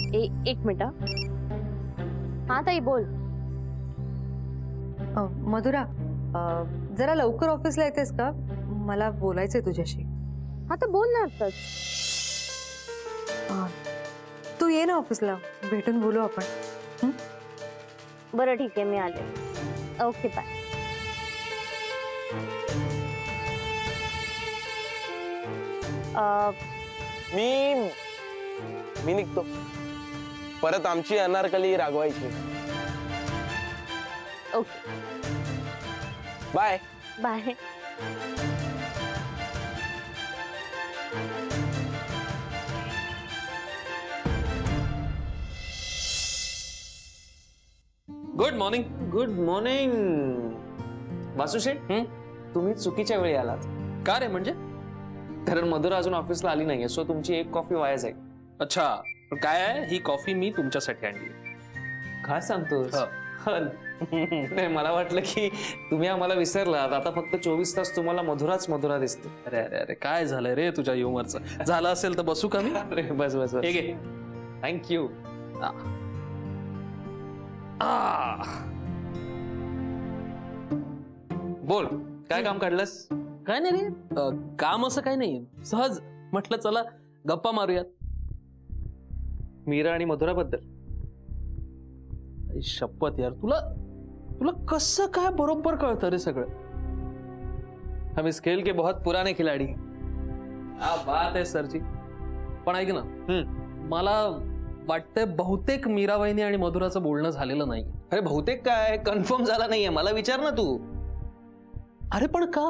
एक मिनिट. हा ताई बोल. मधुरा, जरा लवकर ऑफिसला येतेस का? मला बोलायचंय तुझ्याशी. हा तर बोल ना आताच. तू ये ना ऑफिसला, भेटून बोलू आपण. बरं ठीक आहे, मी आले. Okay bye. मी निघतो. परत आमची अनारकली रागवायची. Okay bye. Bye. Good morning. Good morning Vasusheth. तुम्ही चुकीच्या वेळी आलात. का रे? म्हणजे? कारण मधुरा अजून ऑफिसला आली नाहीये, सो तुमची एक कॉफी वाया जाईल. अच्छा, पण काय आहे, ही कॉफी मी तुमच्यासाठी आणली. काय सांगतोस? नाही, मला वाटलं की तुम्ही आम्हाला विसरलात. आता फक्त 24 तास तुम्हाला मधुरा दिसते. अरे अरे अरे, काय झालंय रे तुझ्या ह्युमरचं? झालं असेल तर बसू का मी? अरे बस बस बस. थँक्यू. बोल, काय काम काढलंस? काय नाही रे, काम असं काही नाही. सहज म्हटलं चला गप्पा मारूयात. मीरा आणि मधुरा बद्दल. शपथ यार, तुला कसं काय बरोबर कळतं रे सगळं? हम इस खेल के बहुत पुराने खिलाडी. क्या बात आहे सरजी. पण ऐक ना, मला वाटतंय बहुतेक मीराबाईनी आणि मधुराचं बोलणं झालेलं नाही. अरे बहुतेक काय, कन्फर्म झाला नाहीये. मला विचार ना तू. अरे पण का?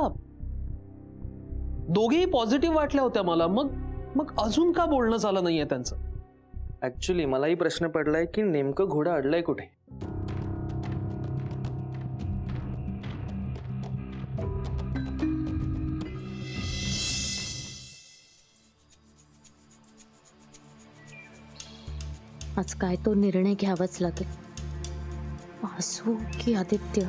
दोघेही पॉझिटिव्ह वाटल्या होत्या मला. मग अजून का बोलणं झालं नाहीये त्यांचं? ऍक्च्युली मलाही प्रश्न पडलाय की नेमकं घोडं अडलंय कुठे. आज काय तो निर्णय घ्यावाच लागेल. वासू की आदित्य?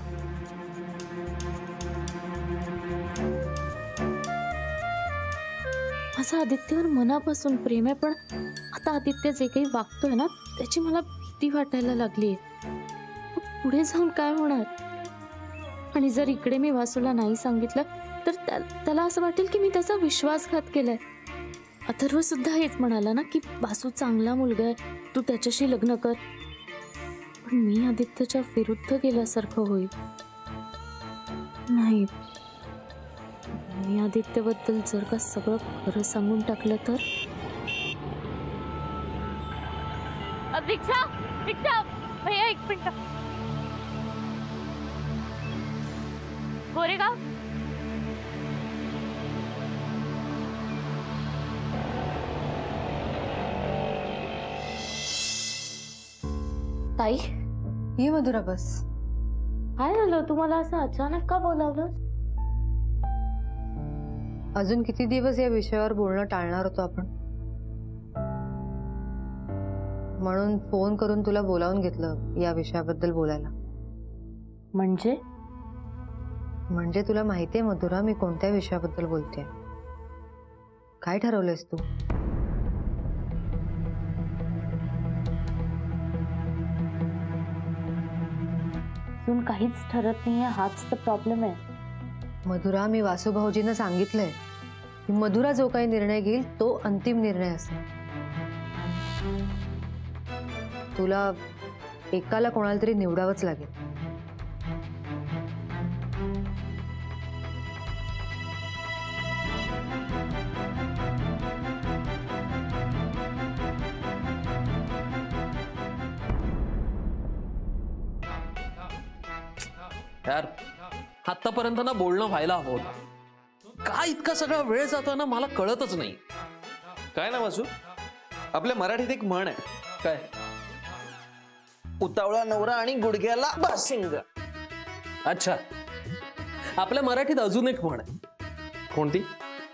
माझं आदित्यवर मनापासून प्रेम आहे, पण आता आदित्य जे काही वागतोय ना, त्याची मला भीती वाटायला लागलीये. पुढे जाऊन काय होणार? आणि जर इकडे मी वासूला नाही सांगितलं तर त्याला असं वाटेल की मी त्याचा विश्वासघात केलाय. अथर्व सुद्धा हेच म्हणाला ना की वासू चांगला मुलगा आहे, तू त्याच्याशी लग्न कर. पण मी आदित्यच्या विरुद्ध गेल्यासारखं होईल. नाही, मी आदित्यबद्दल जर का सगळं खरं सांगून टाकलं तर. दीक्षा, दीक्षा भैया एक मिनिट. गोरेगाव. ताई, ये मधुरा बस. काय झालं? तुम्हाला असं अचानक का बोलावलं? अजून किती दिवस या विषयावर बोलणं टाळणार होतो आपण, म्हणून फोन करून तुला बोलावून घेतलं या विषयाबद्दल बोलायला. म्हणजे तुला माहितीये मधुरा, मी कोणत्या विषयाबद्दल बोलते? काय ठरवलंयस तू? अजून काहीच ठरत नाहीये, हाच तर प्रॉब्लेम आहे. मधुरा, मी वासू भाऊजींना सांगितलंय की मधुरा जो काही निर्णय घेईल तो अंतिम निर्णय असेल. तुला एकाला कोणाला तरी निवडावंच लागेल. यार, आतापर्यंत ना बोलणं व्हायला हवं होतं. का इतका सगळा वेळ जातो ना, मला कळतच नाही. काय ना वासू, आपल्या मराठीत एक म्हण आहे. काय? उतावळा नवरा आणि गुडघ्याला बाशिंग. अच्छा, आपल्या मराठीत अजून एक म्हण आहे. कोणती?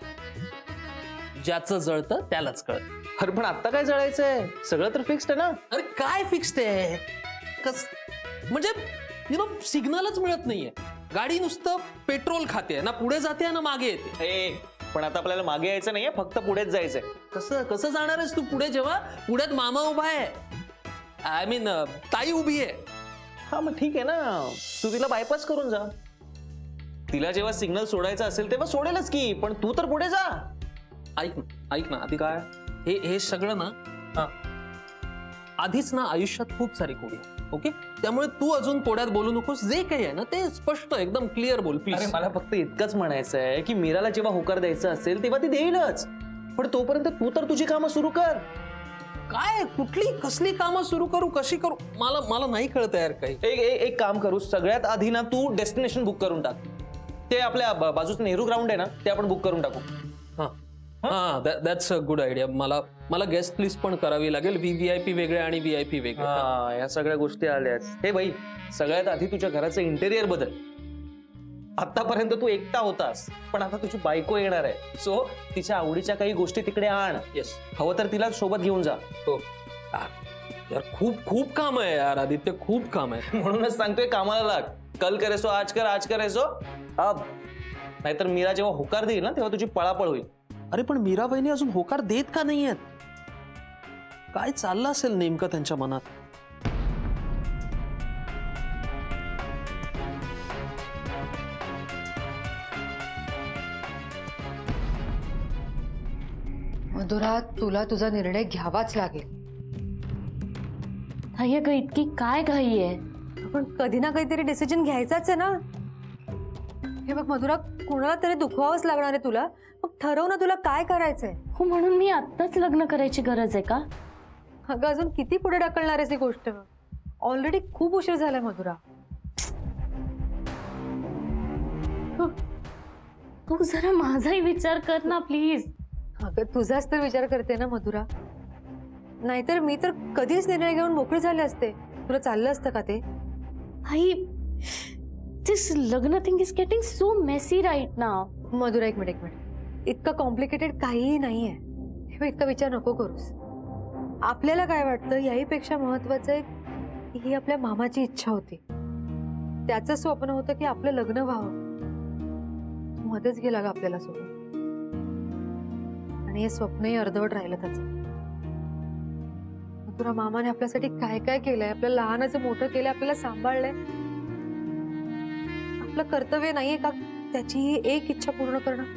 ज्याचं जळतं त्यालाच कळतं. अरे पण आता काय जळायचंय? सगळं तर फिक्स्ड आहे ना. अरे काय फिक्स्ड आहे? म्हणजे सिग्नलच मिळत नाहीये. गाडी नुसतं पेट्रोल खाते ना, पुढे जाते ना मागे येते. पण आता आपल्याला मागे यायचं नाहीये, फक्त पुढेच जायचंय. कसं कसं जाणार आहेस तू पुढे, जेव्हा पुढ्यात मामा उभा आहे, आय मीन ताई उभी आहे. हा मग ठीक आहे ना, तू तिला बायपास करून जा. तिला जेव्हा सिग्नल सोडायचा असेल तेव्हा सोडेलच की, पण तू तर पुढे जा. ऐक ना आधी काय? हे सगळं ना, हा. आधीच ना आयुष्यात खूप सारी कोडी आहे. ओके, त्यामुळे तू अजून कोड्यात बोलू नकोस. जे काही आहे ना ते स्पष्ट एकदम क्लिअर बोल अरे प्लीज. मला फक्त इतकंच म्हणायचं आहे की मीराला जेव्हा होकार द्यायचं असेल तेव्हा ती देईलच, पण तोपर्यंत तू तर तुझी कामं सुरू कर. काय कुठली कसली कामं सुरू करू, कशी करू, मला नाही कळत यार काही. एक काम करू, सगळ्यात आधी ना तू डेस्टिनेशन बुक करून टाक. ते आपल्या बाजूचं नेहरू ग्राउंड आहे ना, ते आपण बुक करून टाकू. हा दॅट्स अ गुड आयडिया. मला गेस्ट लिस्ट पण करावी लागेल. VIP वेगळे आणि VIP वेगळे. या सगळ्या गोष्टी आल्याच. हे भाई, सगळ्यात आधी तुझ्या घराचं इंटेरियर बदल. आतापर्यंत तू एकटा होतास, पण आता तुझी बायको येणार आहे, सो तिच्या आवडीच्या काही गोष्टी तिकडे आण. येस, हवं तर तिला सोबत घेऊन जा. हो यार, खूप खूप काम आहे यार आदित्य, खूप काम आहे. म्हणूनच सांगतोय कामाला लाग. कल करेसो आज कर, आज करेसो अब. नाहीतर मीरा जेव्हा होकार देईल ना, तेव्हा तुझी पळापळ होईल. अरे पण मीरा बहिणी अजून होकार देत का नाहीयेत? काय चाललं असेल नेमकं त्यांच्या मनात? मधुरा, तुला तुझा निर्णय घ्यावाच लागेल. घाई आहे ग, इतकी काय घाई आहे? पण कधी ना काहीतरी डिसिजन घ्यायचाच आहे ना. हे बघ मधुरा, कोणाला तरी दुखवावंच लागणार आहे तुला. मग ठरव ना तुला काय करायचंय. हो, म्हणून मी आत्ताच लग्न करायची गरज आहे का? अगं अजून किती पुढे ढकलणार आहेस ही गोष्ट? ऑलरेडी खूप उशीर झालाय मधुरा. तू जरा माझाही विचार कर ना प्लीज. अगं तुझाच तर विचार करते ना मधुरा. नाहीतर मी तर कधीच निर्णय घेऊन मोकळी झाले असते. तुला चाललं असतं का ते? आई, दिस लग्न thing is getting so messy right now. Madhura एक मिनिट, इतकं कॉम्प्लिकेटेड काहीही नाहीये. हे बघ, इतका विचार नको करूस. आपल्याला काय वाटतं याहीपेक्षा महत्वाचं आहे, ही आपल्या मामाची इच्छा होती. त्याचं स्वप्न होतं की आपलं लग्न व्हावं. मध्येच गेला ग आपल्याला सोडून, आणि हे स्वप्नही अर्धवट राहिलं त्याचं. मधुरा, मामाने आपल्यासाठी काय काय केलंय, आपलं लहानाचं मोठं केलंय, आपल्याला सांभाळलंय. आपलं कर्तव्य नाहीये का त्याची ही एक इच्छा पूर्ण करणं?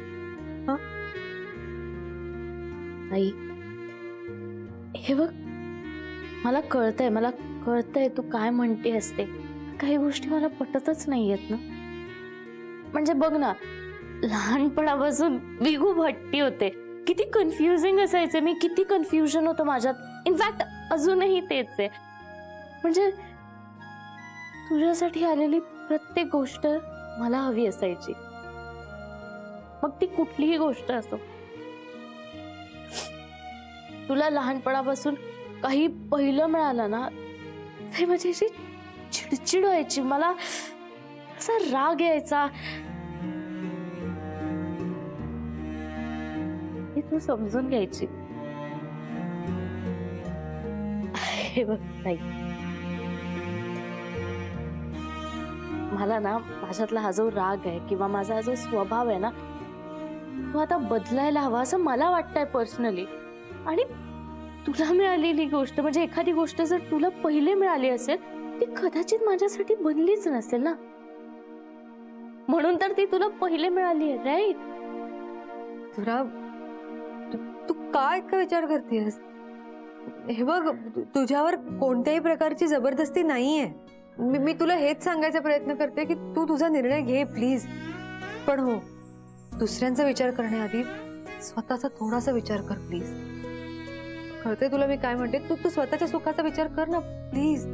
आई, हे बघ, मला कळतंय तू काय म्हणते असते. काही गोष्टी मला पटतच नाहीयेत ना. म्हणजे बघ ना, लहानपणापासून बिगू भट्टी होते. किती कन्फ्युजिंग असायचे मी, किती कन्फ्युजन होतं माझ्यात. इनफॅक्ट अजूनही तेच आहे. म्हणजे तुझ्यासाठी आलेली प्रत्येक गोष्ट मला हवी असायची, मग ती कुठलीही गोष्ट असो. तुला लहानपणापासून काही पहिलं मिळालं ना, ते माझी अशी चिडचिड व्हायची. मला असा राग यायचा. हे तू समजून घ्यायची. हे बघ नाही, मला ना माझ्यातला हा जो राग आहे किंवा माझा हा जो स्वभाव आहे ना, तो आता बदलायला हवा असं मला वाटतंय पर्सनली. आणि तुला मिळालेली गोष्ट, म्हणजे एखादी गोष्ट जर तुला पहिले मिळाली असेल, ती कदाचित माझ्यासाठी बनलीच नसेल ना. म्हणून तर ती तुला पहिले मिळाली आहे, राईट? तुला तू काय इतका विचार करतेस? हे बघ, तुझ्यावर कोणत्याही प्रकारची जबरदस्ती नाहीये. मी तुला हेच सांगायचा प्रयत्न करते की तू तुझा निर्णय घे प्लीज. पण हो, दुसऱ्यांचा विचार करण्याआधी स्वतःचा थोडासा विचार कर प्लीज. कळते तुला मी काय म्हणते? तू स्वतःच्या सुखाचा विचार कर ना प्लीज.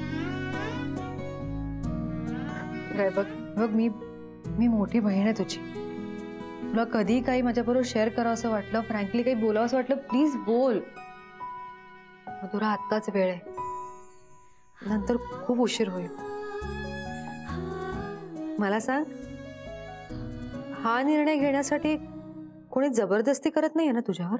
बघ, मी मोठी बहीण आहे तुझी. तुला कधी काही माझ्याबरोबर शेअर करावं असं वाटलं, फ्रँकली काही बोलावं असं वाटलं, प्लीज बोल. मधुरा, आत्ताच वेळ आहे, नंतर खूप उशीर होईल. मला सांग, हा निर्णय घेण्यासाठी कोणी जबरदस्ती करत नाहीये ना तुझ्यावर?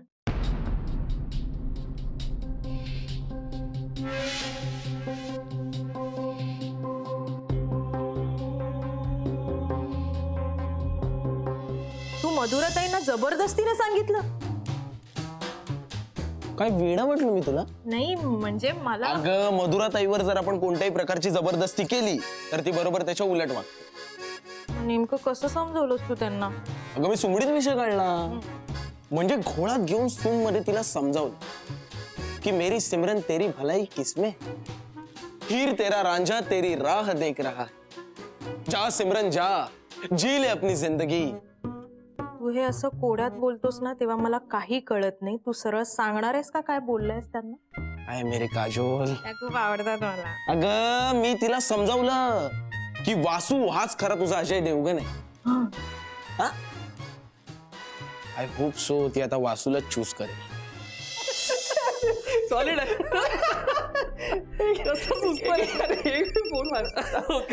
तू मधुराताईंना जबरदस्तीने सांगितलं? काय वेडा म्हटलं मी तुला? नाही म्हणजे मला अगं मधुराताईवर जर आपण कोणत्याही प्रकारची जबरदस्ती केली तर ती बरोबर त्याच्या उलट वागते. नेमकं कसं समजवलंस तू त्यांना? अगं मी सुमडीत विषय काढला. म्हणजे घोळात घेऊन सूम मध्ये तिला समजावलं की मेरी सिमरन तेरी भलाई किसमें, हीर तेरा रांझा तेरी राह देख रहा, जा सिमरन जा, जी ले अपनी जिंदगी. तू हे असं कोड्यात बोलतोस ना तेव्हा मला काही कळत नाही. तू सरळ सांगणार आहेस का काय बोललायस त्यांना? आय मेरे काजोल, त्या खूप आवडतात मला. अगं मी तिला समजावलं की वासू हाच खरा तुझा अजय देवगण आहे. आय होप सो ती आता वासूला चूज करेल. सॉलिड आहे. कसं सुचतंय? फोन मार. ओके.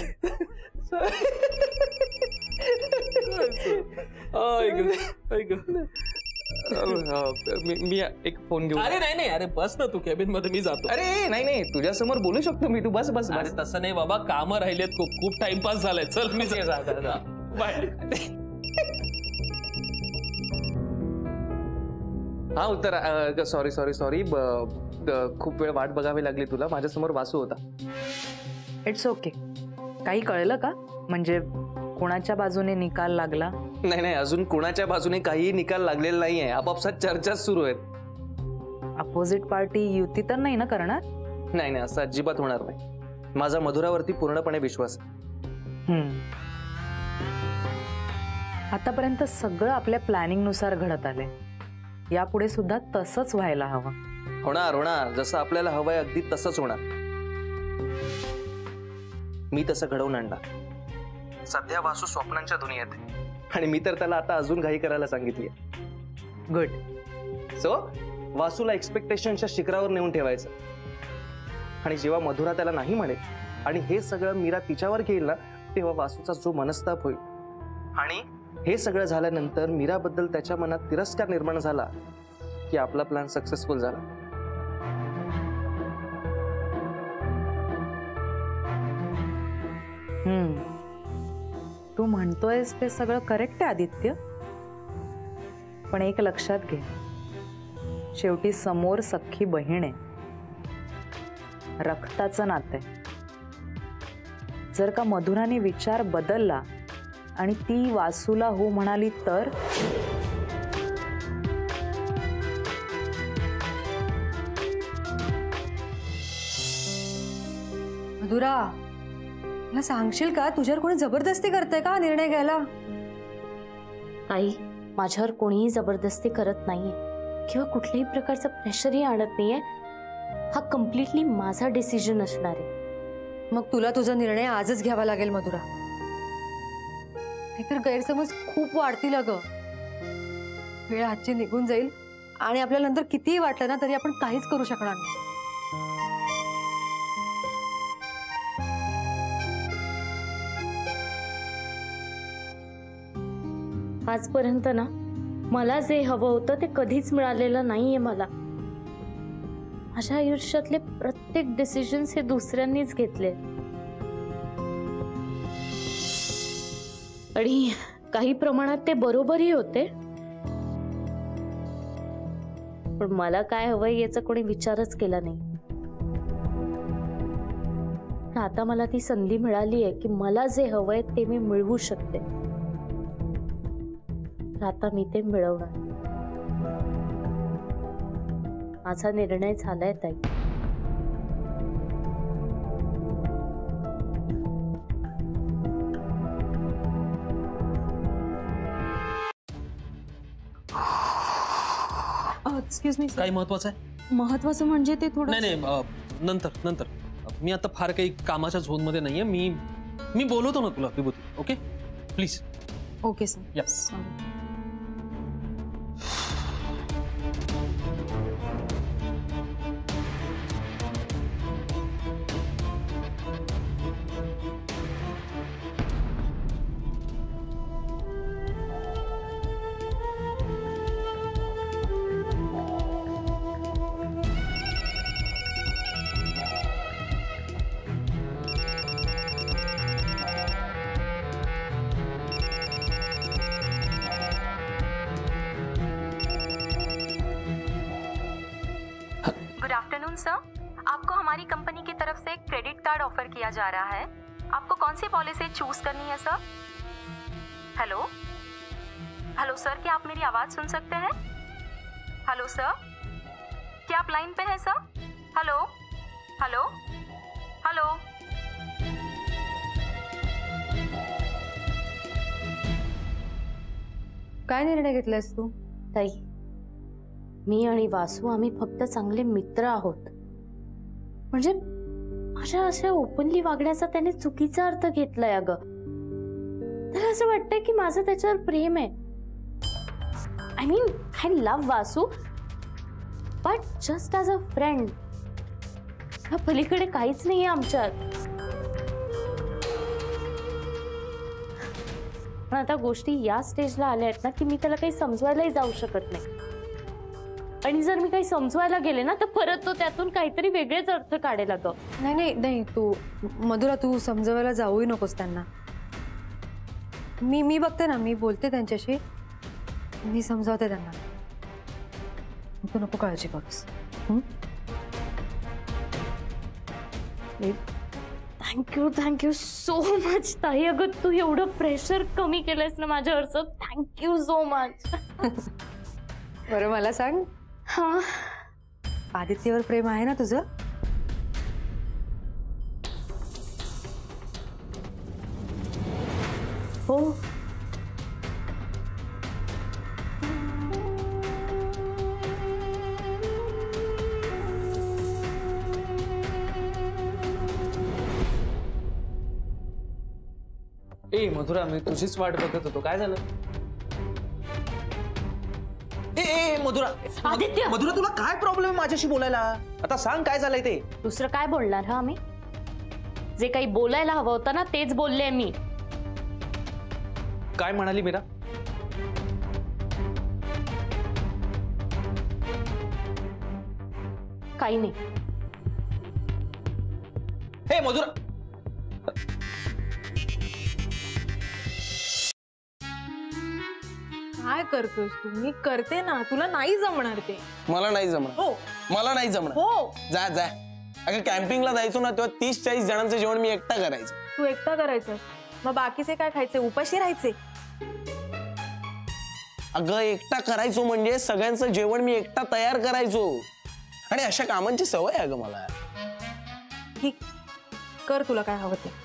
मी एक फोन घेऊ. अरे नाही अरे बस ना तू केबिन मध्ये, मी जातो. अरे नाही तुझ्यासमोर बोलू शकतो मी, तू बस बस अरे तसं नाही बाबा, कामं राहिलेत खूप, खूप टाइमपास झालाय. चल मी बाय. हा उत्तर. सॉरी खूप वेळ वाट बघावी लागली तुला. माझ्यासमोर वासू होता. It's okay. काही कळलं का? म्हणजे कोणाच्या बाजूने निकाल लागला? नाही अजून कोणाच्या बाजूने काही निकाल लागलेला नाहीये. आपापसात चर्चाच सुरू आहेत. अपोजिट पार्टी युती तर नाही ना करणार? नाही असं अजिबात होणार नाही. माझा मधुरावरती पूर्णपणे विश्वास आहे. आतापर्यंत सगळं आपल्या प्लॅनिंग नुसार घडत आले. यापुढे सुद्धा तसंच व्हायला हवं. होणार जसं आपल्याला हवंय अगदी तसंच होणार. मी तसं घडवून आणणार. सध्या वासू स्वप्नांच्या दुनियेत आहे आणि मी तर त्याला आता अजून घाई करायला सांगितली. गुड. सो वासूला एक्सपेक्टेशनच्या शिखरावर नेऊन ठेवायचं. आणि जेव्हा मधुरा त्याला नाही म्हणेल आणि हे सगळं मीरा तिच्यावर घेईल ना, तेव्हा वासूचा जो मनस्ताप होईल आणि हे सगळं झाल्यानंतर मीराबद्दल त्याच्या मनात तिरस्कार निर्माण झाला की आपला प्लॅन सक्सेसफुल झाला. तू म्हणतोयस ते सगळं करेक्ट आहे आदित्य, पण एक लक्षात घे, शेवटी समोर सख्खी बहीण आहे, रक्ताचं नातं आहे. जर का मधुराने विचार बदलला आणि ती वासूला हो म्हणाली तर? मधुरा, मला सांगशील का तुझ्यावर कोणी जबरदस्ती करते का निर्णय घ्यायला? आई, माझ्यावर कोणीही जबरदस्ती करत नाहीये किंवा कुठल्याही प्रकारचं प्रेशरही आणत नाहीये. हा कम्प्लिटली माझा डिसिजन असणार आहे. मग तुला तुझा निर्णय आजच घ्यावा लागेल मधुरा, नाहीतर गैरसमज खूप वाढतील. अगं वेळ हातची निघून जाईल आणि आपल्याला नंतर कितीही वाटलं ना तरी आपण काहीच करू शकणार नाही. आजपर्यंत ना मला जे हवं होतं ते कधीच मिळालेलं नाहीये मला. माझ्या आयुष्यातले प्रत्येक डिसिजन्स हे दुसऱ्यांनीच घेतले आणि काही प्रमाणात ते बरोबरही होते, पण मला काय हवंय याचा कोणी विचारच केला नाही. पण आता मला ती संधी मिळाली आहे की मला जे हवंय ते मी मिळवू शकते. आता मी ते मिळवणार. माझा निर्णय झालाय ताई. एक्सक्यूज मी, काही महत्वाचं आहे? महत्वाचं म्हणजे ते थोडं नाही नंतर. मी आता फार काही कामाच्या झोन मध्ये नाहीये. मी बोलवतो ना तुला Vibhuti. Okay please. Okay sir. Yes. Sir, आपको हमारी कंपनी की तरफ से एक क्रेडिट कार्ड ऑफर किया जा रहा है। आपको कौन सी पॉलिसी चूज करनी है सर? हेलो हेलो सर, क्या आप मेरी आवाज सुन सकते हैं? हेलो सर, क्या आप लाइन पे हैं सर? Hello hello hello. काय निर्णय घेतलायस तू? ताई, मी आणि वासू आम्ही फक्त चांगले मित्र आहोत. म्हणजे माझ्या अशा ओपनली वागण्याचा त्याने चुकीचा अर्थ घेतलाय. अगं, त्याला असं वाटतंय की माझं त्याच्यावर प्रेम आहे. I mean, I love Vasu, but just as a friend. ह्या पलीकडे काहीच नाहीये आमच्यात. पण आता गोष्टी या स्टेजला आल्या आहेत ना की मी त्याला काही समजवायलाही जाऊ शकत नाही. आणि जर मी काही समजवायला गेले ना तर परत तो त्यातून काहीतरी वेगळेच अर्थ काढेल. अगं नाही नाही नाही, तू मधुरा, तू समजवायला जाऊही नकोस त्यांना. मी बघते ना, मी बोलते त्यांच्याशी, मी समजावते त्यांना. तू नको काळजी करूस. थँक्यू सो मच ताई. अगं, तू एवढं प्रेशर कमी केलंयस ना माझ्यावरचं. Thank you so much. बरं, मला सांग, हा, आदित्यवर प्रेम आहे ना तुझं? हो. ए मधुरा, मी तुझीच वाट बघत होतो. काय झालं? ए मधुरा, आदित्य, मधुरा, तुला काय प्रॉब्लेम आहे माझ्याशी बोलायला? आता सांग काय झालंय ते. दुसरं काय बोलणार? हा, आम्ही जे काही बोलायला हवं होतं ना तेच बोलले मी. काय म्हणाली मीरा? काही नाही. हे मधुरा, काय करतोस तू? मी करते ना, तुला नाही जमणार ते. मला नाही जमणार. हो मला नाही जमणार. हो, जा जा. अगं, कॅम्पिंगला जायचो ना तेव्हा 30-40 जणांचं जेवण मी एकटा करायचं. तू एकटा करायचं, मग बाकीचे काय खायचे? उपाशी राहायचे? अगं, एकटा करायचो म्हणजे सगळ्यांचं जेवण मी एकटा तयार करायचो. आणि अशा कामांची सवय आहे अगं मला. ठीक, कर तुला काय हवं ते.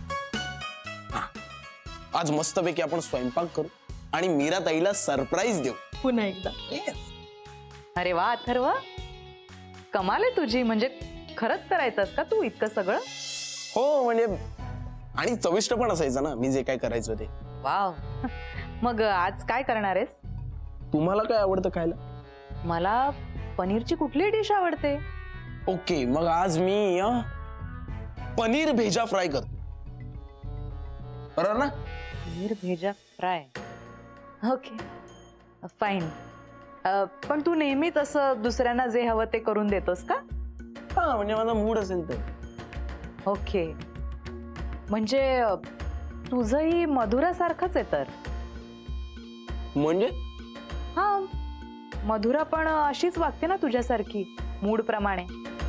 आज मस्तपैकी आपण स्वयंपाक करू आणि मीरा ताईला सरप्राईज देऊ. पुन्हा एकदा. अरे वा अथर्व, कमाल आहे तुझी. म्हणजे खरंच करायचंस का तू इतकं सगळं? हो, म्हणजे आणि चविष्ट पण असायचं ना मी जे काय करायचो ते. वाव. मग आज काय करणार आहेस? तुम्हाला काय आवडतं खायला? मला पनीरची कुठली डिश आवडते? ओके, मग आज मी पनीर भेजा फ्राय करतो. बरोबर ना? पनीर भेजा फ्राय. Okay, fine. पण तू नेहमीच असं दुसऱ्यांना जे हवं ते करून देतोस का? हा, म्हणजे माझा मूड असेल तर. ओके, म्हणजे तुझंही मधुरासारखंच आहे तर. म्हणजे हा, मधुरा पण अशीच वागते ना तुझ्यासारखी, मूड प्रमाणे.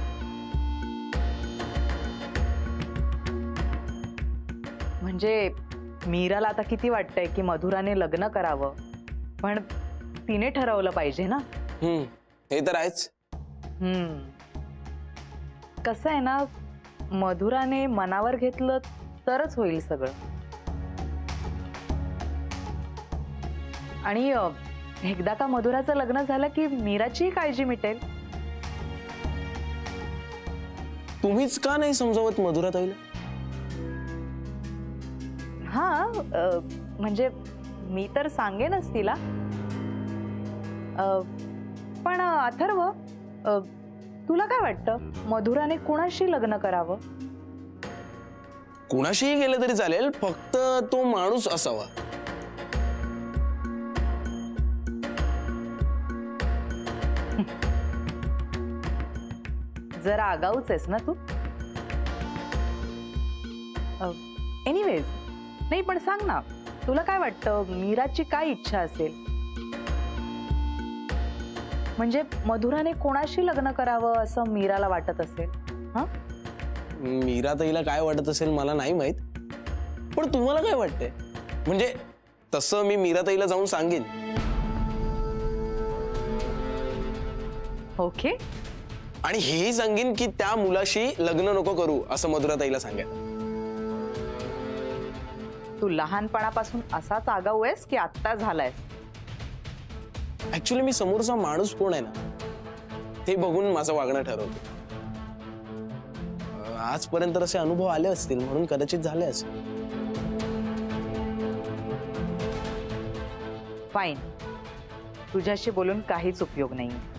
म्हणजे मीराला आता किती वाटतंय की मधुराने लग्न करावं, पण तिने ठरवलं पाहिजे ना. हे तर आहेच. कसं आहे ना, मधुराने मनावर घेतलं तरच होईल सगळं. आणि एकदा का मधुराचं लग्न झालं की मीराची काळजी मिटेल. तुम्हीच का नाही समजावत मधुरा ताईला? हा, म्हणजे मी तर सांगेनच तिला. पण अथर्व, तुला काय वाटतं, मधुराने कुणाशी लग्न करावं? कुणाशीही गेलं तरी चालेल, फक्त तो माणूस असावा. जरा आगाऊच आहेस ना तू. एनिवेज, नाही पण सांग ना, तुला काय वाटतं, मीराची काय इच्छा असेल? म्हणजे मधुराने कोणाशी लग्न करावं असं मीराला वाटत असेल? हा, मीरा ताईला काय वाटत असेल मला नाही माहित, पण तुम्हाला काय वाटतंय? म्हणजे तसं मी मीरा ताईला जाऊन सांगेन. ओके. आणि हेही सांगेन की त्या मुलाशी लग्न नको करू असं मधुरा ताईला सांगायला. तू लहानपणापासून असाच आगाऊ आहेस की आत्ता झालायस? ऍक्च्युली मी समोरचा माणूस कोण आहे ना ते बघून माझं वागणं ठरवतो. आजपर्यंत असे अनुभव आले असतील म्हणून कदाचित झाले असेल. फाईन, तुझ्याशी बोलून काहीच उपयोग नाही.